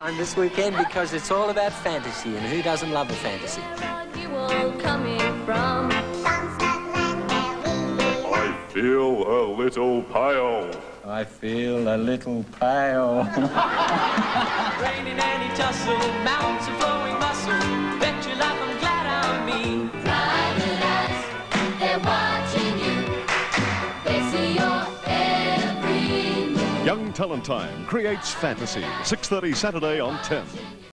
And this weekend because it's all about fantasy, and who doesn't love a fantasy? I feel a little pale. I feel a little pale. Raining any tussle, mountains of flowing muscle. Bet your life I'm glad I'm me. Private eyes, they're watching you. They see your every move. Young Talent Time creates fantasy. 6:30 Saturday on 10.